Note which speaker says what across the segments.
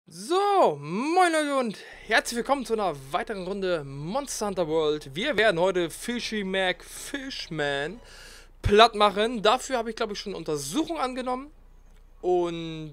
Speaker 1: So, moin Leute und herzlich willkommen zu einer weiteren Runde Monster Hunter World. Wir werden heute Fishy Mac Fishman platt machen. Dafür habe ich, glaube ich, schon Untersuchung angenommen. Und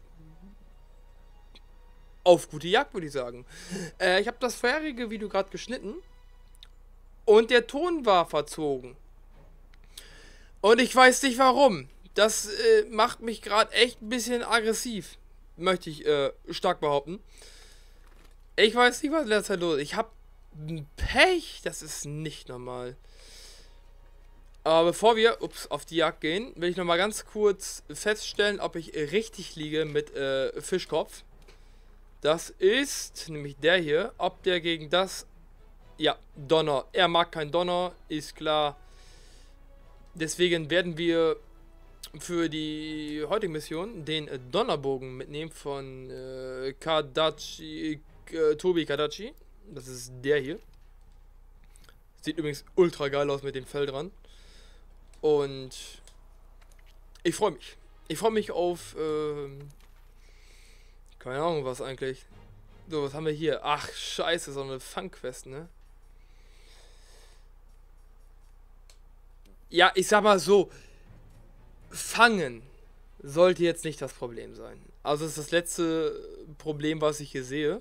Speaker 1: auf gute Jagd, würde ich sagen. Ich habe das vorherige Video gerade geschnitten. Und der Ton war verzogen. Und ich weiß nicht warum. Das macht mich gerade echt ein bisschen aggressiv. Möchte ich stark behaupten. Ich weiß nicht, was in der Zeit los ist. Ich habe Pech. Das ist nicht normal. Aber bevor wir auf die Jagd gehen, will ich nochmal ganz kurz feststellen, ob ich richtig liege mit Fischkopf. Das ist nämlich der hier. Ob der gegen das... Ja, Donner. Er mag kein Donner, ist klar. Deswegen werden wir für die heutige Mission den Donnerbogen mitnehmen von Tobi Kadachi. Das ist der hier. Sieht übrigens ultra geil aus mit dem Fell dran. Und ich freue mich. Ich freue mich auf keine Ahnung was eigentlich. So, was haben wir hier? Ach, scheiße, so eine Fangquest, ne? Ja, ich sag mal so, Fangen sollte jetzt nicht das Problem sein. Also das ist das letzte Problem, was ich hier sehe.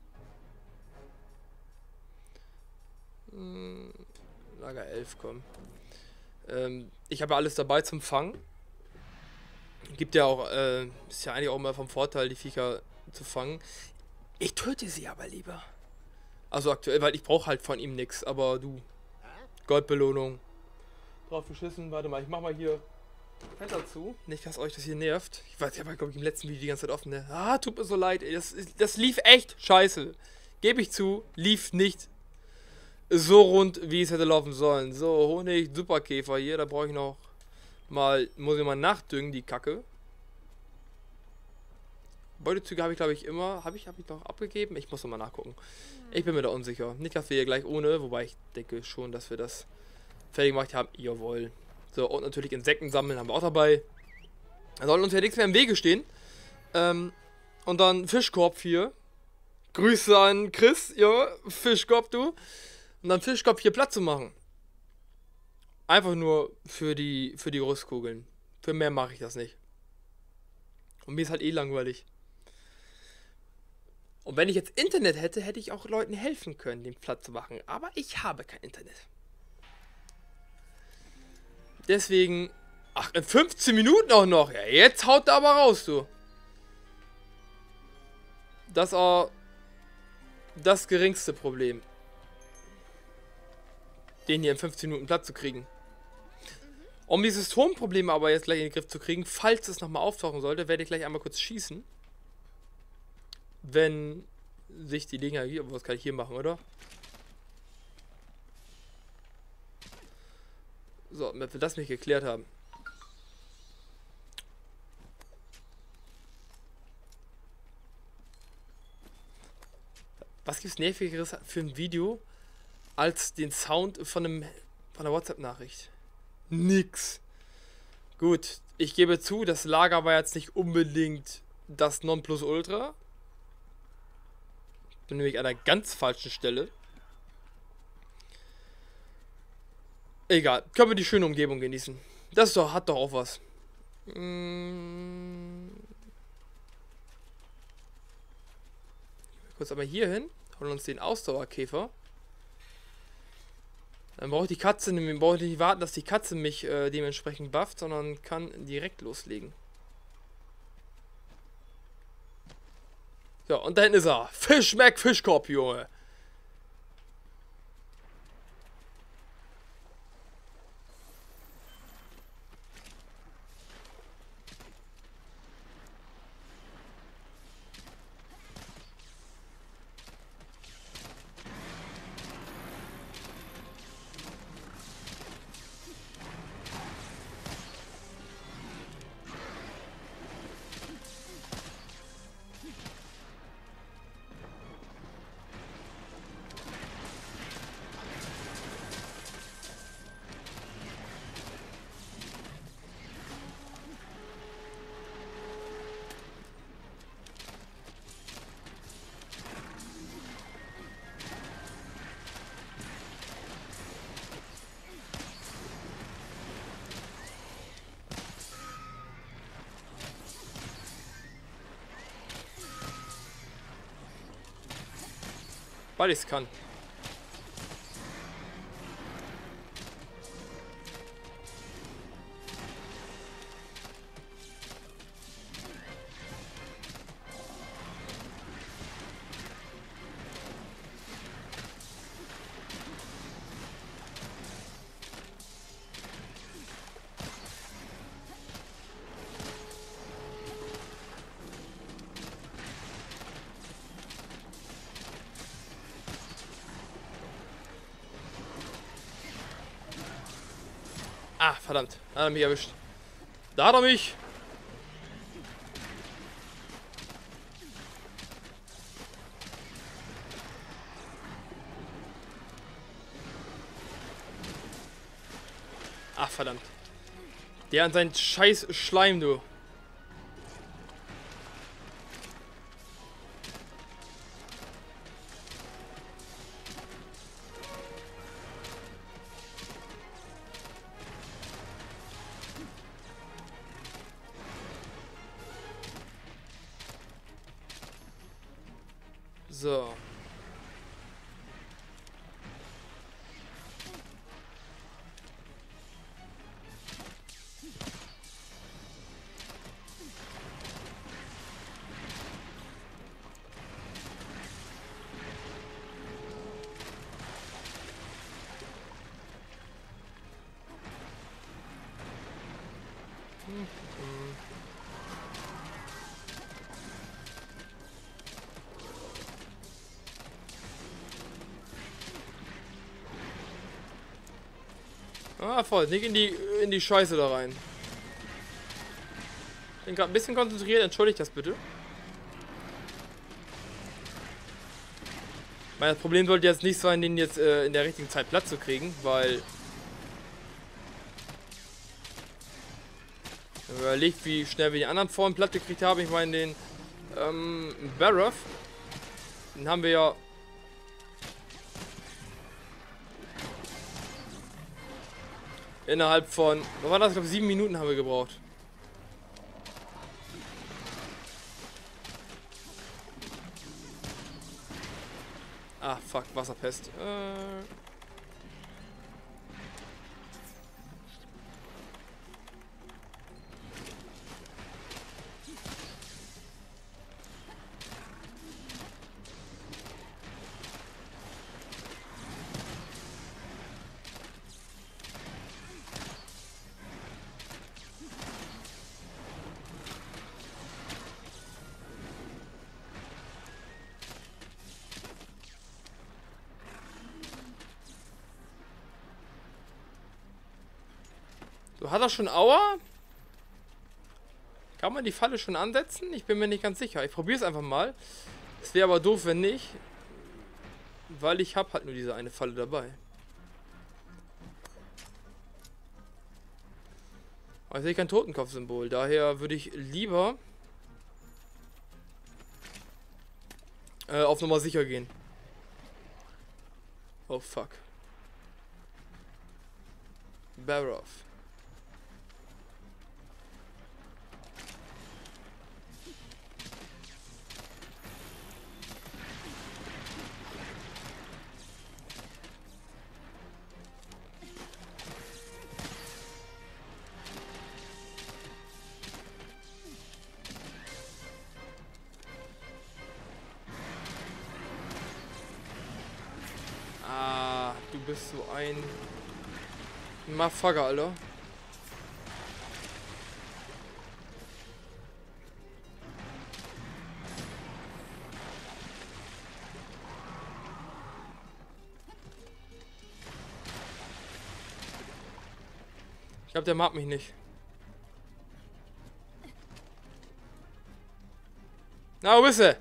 Speaker 1: Lager 11, komm. Ich habe ja alles dabei zum Fangen. Gibt ja auch, ist ja eigentlich auch mal vom Vorteil, die Viecher zu fangen. Ich töte sie aber lieber. Also aktuell, weil ich brauche halt von ihm nichts. Aber du, Goldbelohnung. Drauf geschissen, warte mal, ich mach mal hier Fenster zu. Nicht, dass euch das hier nervt. Ich weiß, ich habe, glaube ich, im letzten Video die ganze Zeit offen. Ne? Ah, tut mir so leid, ey. Das lief echt scheiße. Gebe ich zu, lief nicht so rund, wie es hätte laufen sollen. So, Honig, Superkäfer hier. Da brauche ich noch mal, muss ich mal nachdüngen, die Kacke. Beutezüge habe ich, glaube ich, immer. Habe ich noch abgegeben? Ich muss noch mal nachgucken. Ich bin mir da unsicher. Nicht, dass wir hier gleich ohne, wobei ich denke schon, dass wir das fertig gemacht haben. Jawohl. So, und natürlich Insekten sammeln haben wir auch dabei. Da soll uns ja nichts mehr im Wege stehen. Und dann Fischkorb hier. Grüße an Chris, ja, Fischkorb, du. Und dann Fischkorb hier Platz zu machen. Einfach nur für die Rüstkugeln. Für mehr mache ich das nicht. Und mir ist halt eh langweilig. Und wenn ich jetzt Internet hätte, hätte ich auch Leuten helfen können, den Platz zu machen. Aber ich habe kein Internet. Deswegen... Ach, in 15 Minuten auch noch. Ja, jetzt haut er aber raus, du. Das ist auch das geringste Problem. Den hier in 15 Minuten Platz zu kriegen. Um dieses Turmproblem aber jetzt gleich in den Griff zu kriegen, falls es nochmal auftauchen sollte, werde ich gleich einmal kurz schießen. Wenn sich die Dinger hier... Was kann ich hier machen, oder? So, wenn wir das nicht geklärt haben. Was gibt's Nervigeres für ein Video als den Sound von einer WhatsApp-Nachricht? Nix. Gut, ich gebe zu, das Lager war jetzt nicht unbedingt das Nonplusultra. Bin nämlich an einer ganz falschen Stelle. Egal, können wir die schöne Umgebung genießen. Das ist doch, hat doch auch was. Kurz einmal hier hin. Holen uns den Ausdauerkäfer. Dann brauche ich die Katze, brauche ich nicht warten, dass die Katze mich dementsprechend bufft, sondern kann direkt loslegen. So, und da hinten ist er. Fischmac Fischkorb, Junge. Weil ich es kann. Ah, verdammt. Da hat er mich erwischt. Da hat er mich. Ach, verdammt. Der und sein scheiß Schleim, du. So. Ah, voll. Nicht in die Scheiße da rein. Bin gerade ein bisschen konzentriert. Entschuldigt das bitte. Mein Problem sollte jetzt nicht sein, den jetzt in der richtigen Zeit platt zu kriegen, weil... Wenn man überlegt, wie schnell wir die anderen vorhin platt gekriegt haben. Ich meine, den Barroth, den haben wir ja... Innerhalb von... Was war das? Ich glaube, 7 Minuten haben wir gebraucht. Ah, fuck, Wasserpest. So, hat er schon Aua? Kann man die Falle schon ansetzen? Ich bin mir nicht ganz sicher. Ich probiere es einfach mal. Es wäre aber doof, wenn nicht. Weil ich habe halt nur diese eine Falle dabei. Aber ich sehe kein Totenkopfsymbol. Daher würde ich lieber auf Nummer sicher gehen. Oh fuck. Barroth. Du bist so ein Motherfucker, Alter. Ich glaube, der mag mich nicht. Na, wo bist du?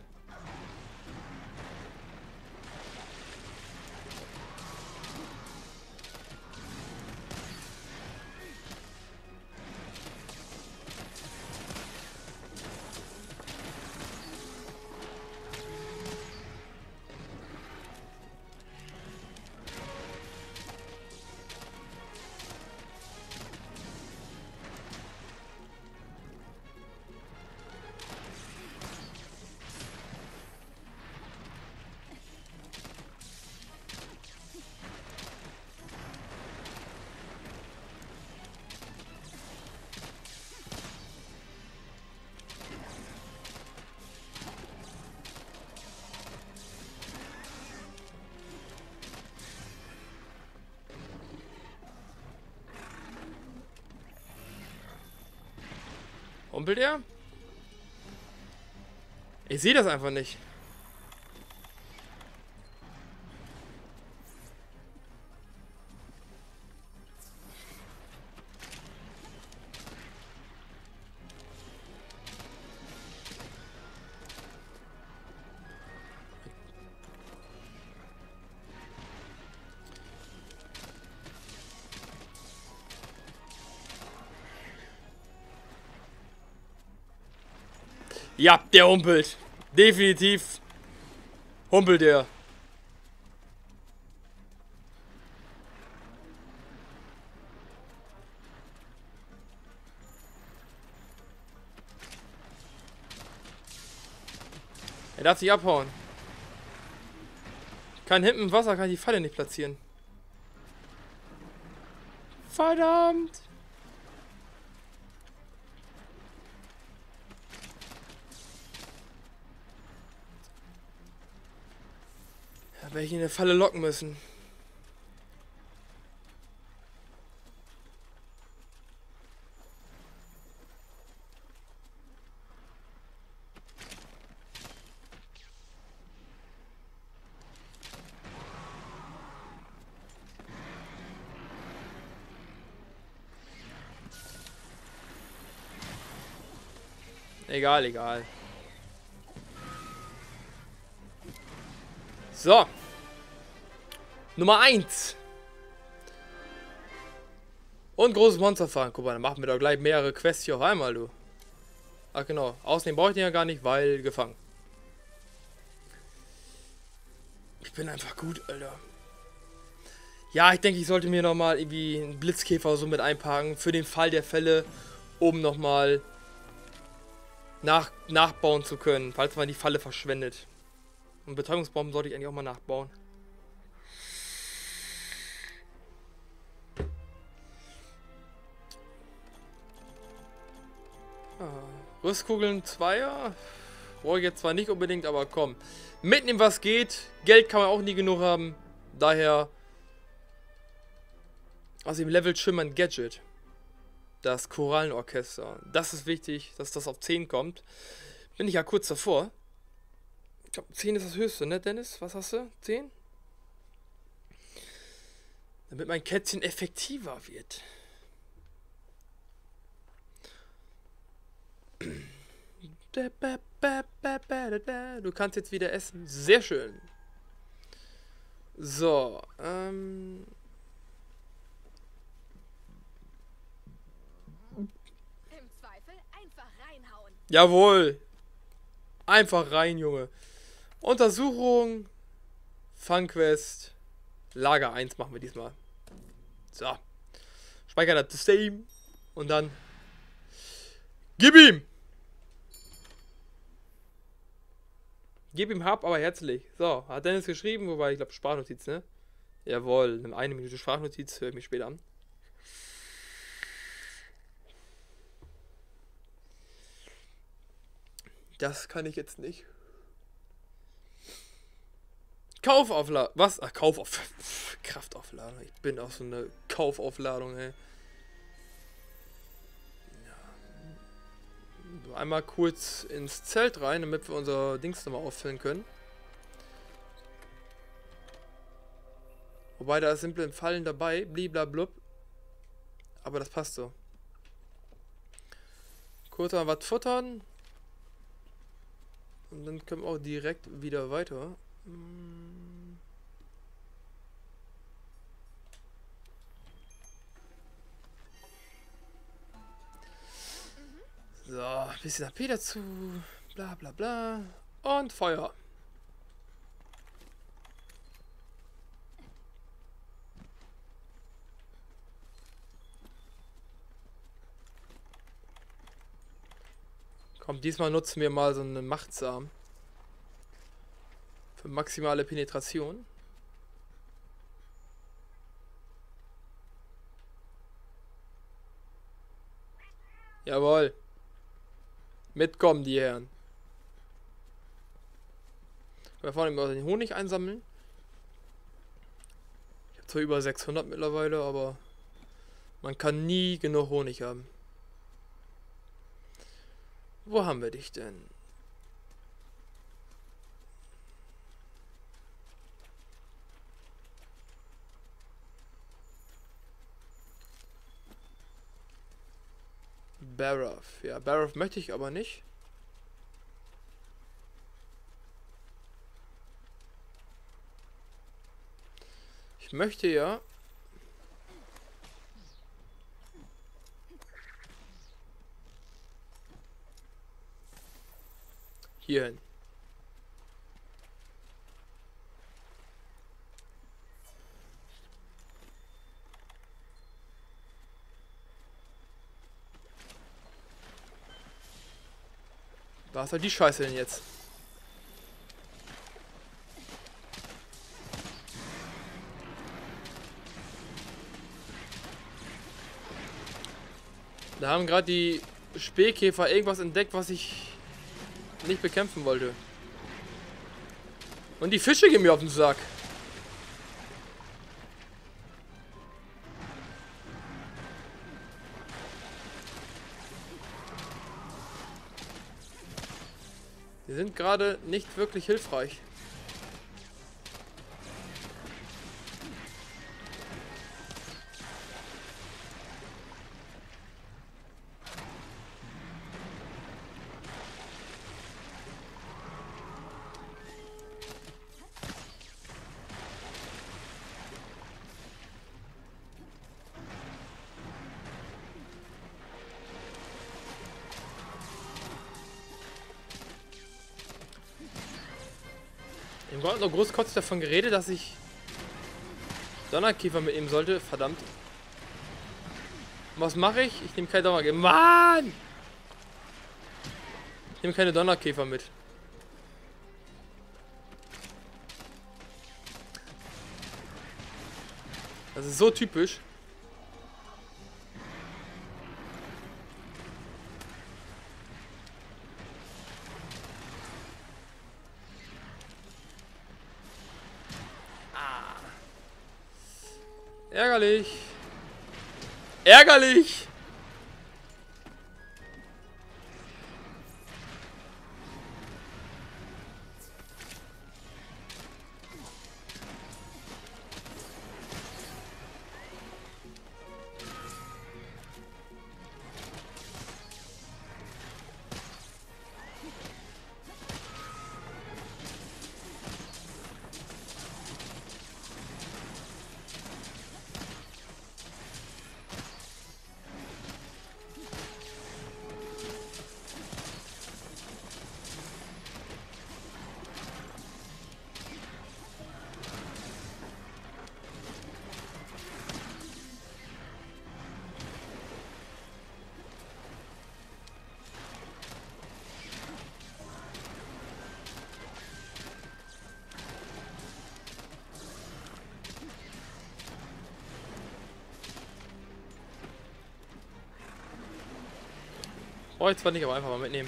Speaker 1: Humpelt er? Ich sehe das einfach nicht. Ja, der humpelt. Definitiv humpelt der. Er darf sich abhauen. Kann hinten im Wasser, kann die Falle nicht platzieren. Verdammt! Da werde ich in eine Falle locken müssen. Egal, egal. So. Nummer 1. Und großes Monster fahren. Guck mal, dann machen wir doch gleich mehrere Quests hier auf einmal, du. Ach genau. Außerdem brauche ich den ja gar nicht, weil gefangen. Ich bin einfach gut, Alter. Ja, ich denke, ich sollte mir nochmal irgendwie einen Blitzkäfer so mit einpacken. Für den Fall der Fälle, um nochmal nachbauen zu können, falls man die Falle verschwendet. Und Betäubungsbomben sollte ich eigentlich auch mal nachbauen. Rüstkugeln 2er. Brauche ich jetzt zwar nicht unbedingt, aber komm. Mitnehmen, was geht. Geld kann man auch nie genug haben. Daher aus dem Level Schimmern Gadget. Das Korallenorchester. Das ist wichtig, dass das auf 10 kommt. Bin ich ja kurz davor. Ich glaube, 10 ist das höchste, ne, Dennis? Was hast du? 10? Damit mein Kätzchen effektiver wird. Du kannst jetzt wieder essen. Sehr schön. So,
Speaker 2: Im Zweifel einfach reinhauen.
Speaker 1: Jawohl. Einfach rein, Junge. Untersuchung. Fangquest. Lager 1 machen wir diesmal. So. Speicher das System. Und dann. Gib ihm! Gib ihm Hab, aber herzlich. So, hat Dennis geschrieben, wobei ich glaube Sprachnotiz, ne? Jawohl, nimm 1 Minute Sprachnotiz, höre ich mich später an. Das kann ich jetzt nicht. Kaufaufladung. Was? Ach, Kraftaufladung. Ich bin auch so eine Kaufaufladung, ey. Ja. Einmal kurz ins Zelt rein, damit wir unser Dings nochmal auffüllen können. Wobei da ist simple Fallen dabei. Bliblablub. Aber das passt so. Kurz mal was futtern. Und dann können wir auch direkt wieder weiter. So, ein bisschen AP dazu. Bla bla bla. Und Feuer. Komm, diesmal nutzen wir mal so einen Machtsamen. Für maximale Penetration. Jawohl. Mitkommen, die Herren. Wir vorne mal den Honig einsammeln. Ich habe zwar über 600 mittlerweile, aber man kann nie genug Honig haben. Wo haben wir dich denn? Barrow. Ja, Barrow möchte ich aber nicht. Ich möchte ja... hierhin. Was soll die Scheiße denn jetzt? Da haben gerade die Spähkäfer irgendwas entdeckt, was ich nicht bekämpfen wollte. Und die Fische gehen mir auf den Sack. Die sind gerade nicht wirklich hilfreich. Im Grunde noch großkotzig davon geredet, dass ich Donnerkäfer mitnehmen sollte. Verdammt. Was mache ich? Ich nehme keine Donnerkäfer. Mann! Ich nehme keine Donnerkäfer mit. Das ist so typisch. Ärgerlich. Ärgerlich. Oh, jetzt wollte ich aber einfach mal mitnehmen.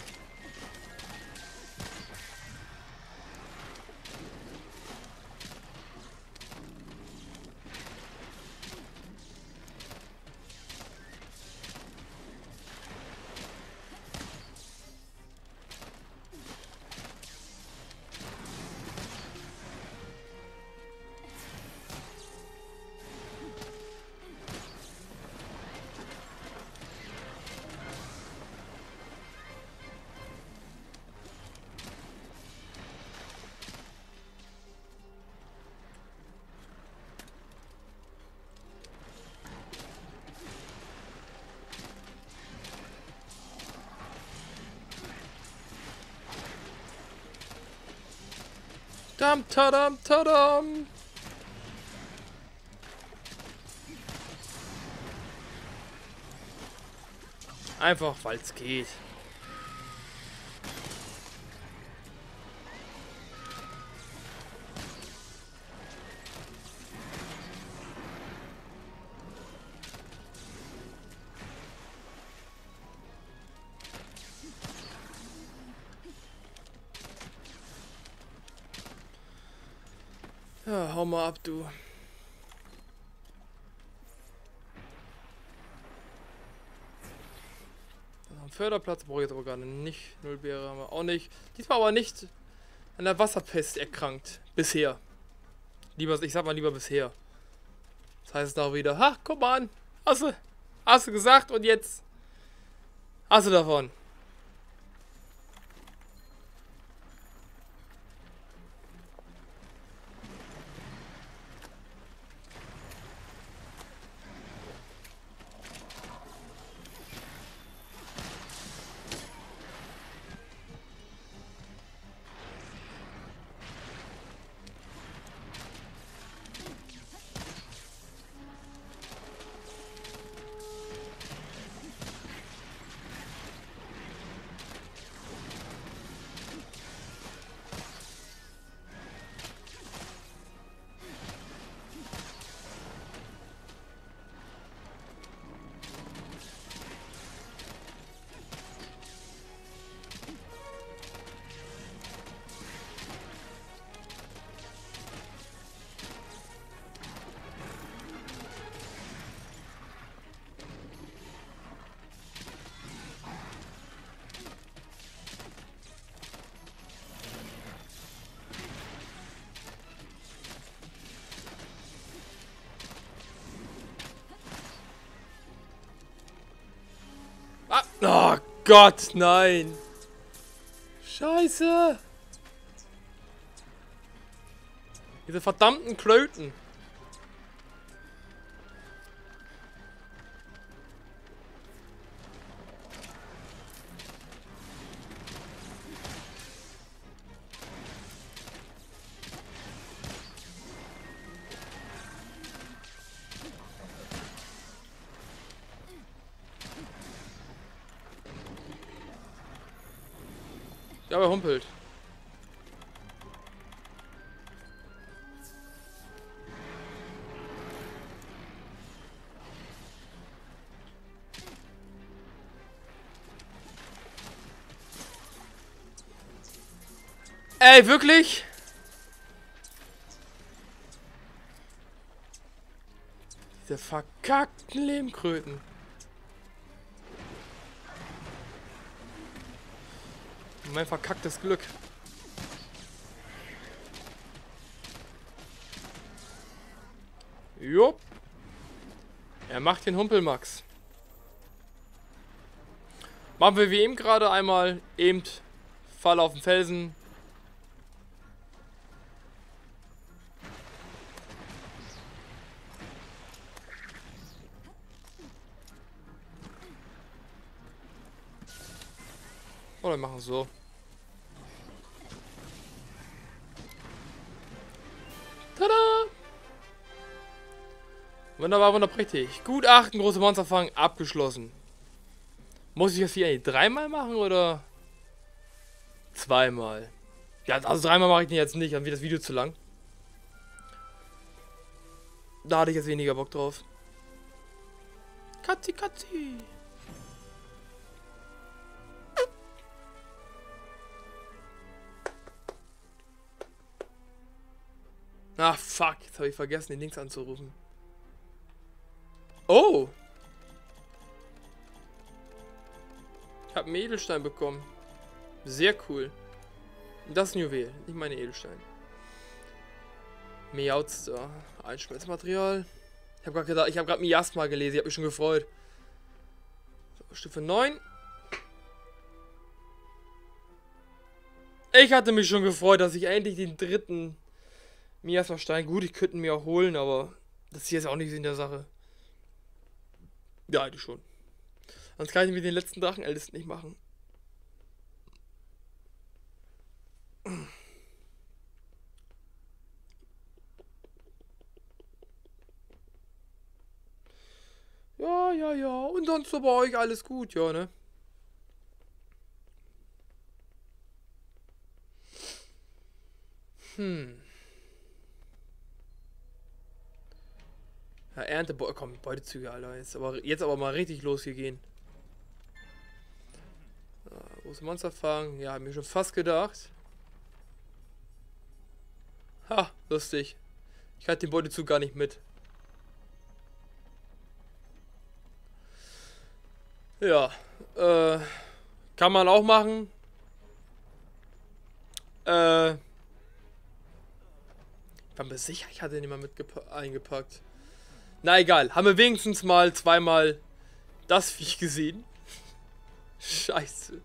Speaker 1: Dam, tadam, tadam. Einfach, weil es geht. Ja, hau mal ab, du. Förderplatz brauche ich jetzt aber gar nicht. Nullbeere haben wir auch nicht. Diesmal aber nicht an der Wasserpest erkrankt. Bisher. Lieber, ich sag mal lieber bisher. Das heißt auch wieder, ha, guck mal an. Hast du gesagt und jetzt hast du davon. Ah, oh Gott, nein. Scheiße. Diese verdammten Klöten. Ja, aber humpelt. Ey, wirklich? Diese verkackten Lehmkröten. Mein verkacktes Glück. Jupp. Er macht den Humpelmax. Machen wir wie eben gerade einmal. Eben Fall auf den Felsen. Oder wir machen so. Tada! Wunderbar, wunderprächtig. Gutachten, große Monster fangen, abgeschlossen. Muss ich das hier eigentlich dreimal machen oder zweimal? Ja, also dreimal mache ich den jetzt nicht, dann wird das Video zu lang. Da hatte ich jetzt weniger Bock drauf. Katzi, Katzi. Ah, fuck. Jetzt habe ich vergessen, den Links anzurufen. Oh! Ich habe einen Edelstein bekommen. Sehr cool. Das ist ein Juwel, nicht meine Edelstein. Miauzster. Einschmelzmaterial. Ich habe gerade Miasma gelesen. Ich habe mich schon gefreut. So, Stufe 9. Ich hatte mich schon gefreut, dass ich endlich den dritten Miasma-Stein. Gut, ich könnte ihn mir auch holen, aber das hier ist auch nicht in der Sache. Ja, eigentlich schon. Sonst kann ich mit den letzten Drachenältesten nicht machen. Ja, ja, ja. Und sonst so bei euch alles gut, ja, ne? Ja, Ernte, komm, Beutezüge, Alter. Jetzt aber mal richtig los hier gehen. Große Monster fangen. Ja, hab mir schon fast gedacht. Ha, lustig. Ich hatte den Beutezug gar nicht mit. Ja, Kann man auch machen. Ich war mir sicher, ich hatte den immer eingepackt. Na egal, haben wir wenigstens mal zweimal das Viech gesehen. Scheiße.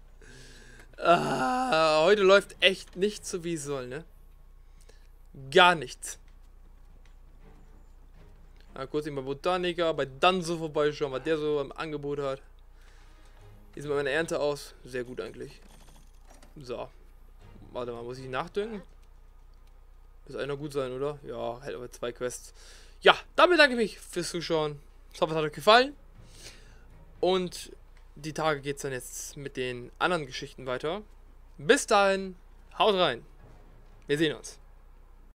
Speaker 1: Heute läuft echt nicht so wie es soll, ne? Gar nichts. Mal kurz eben bei Botaniker, bei Danzo vorbeischauen, was der so im Angebot hat. Wie sieht meine Ernte aus? Sehr gut eigentlich. So. Warte mal, muss ich nachdüngen? Muss einer gut sein, oder? Ja, hält aber 2 Quests. Ja, damit danke ich mich fürs Zuschauen. Ich hoffe, es hat euch gefallen. Und die Tage geht es dann jetzt mit den anderen Geschichten weiter. Bis dahin, haut rein. Wir sehen uns.